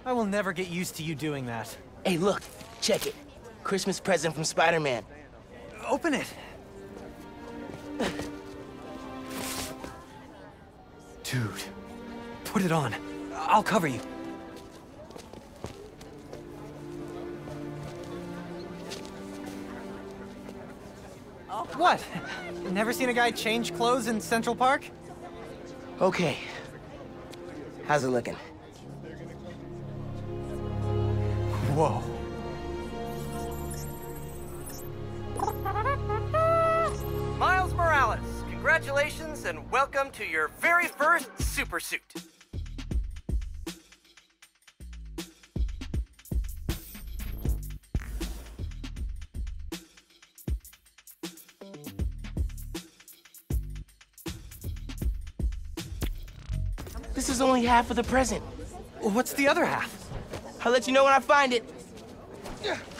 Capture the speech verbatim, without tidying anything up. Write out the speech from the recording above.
I will never get used to you doing that. Hey, look. Check it. Christmas present from Spider-Man. Open it. Dude, put it on. I'll cover you. What? Never seen a guy change clothes in Central Park? Okay. How's it looking? Whoa. Miles Morales, congratulations and welcome to your very first super suit. This is only half of the present. What's the other half? I'll let you know when I find it.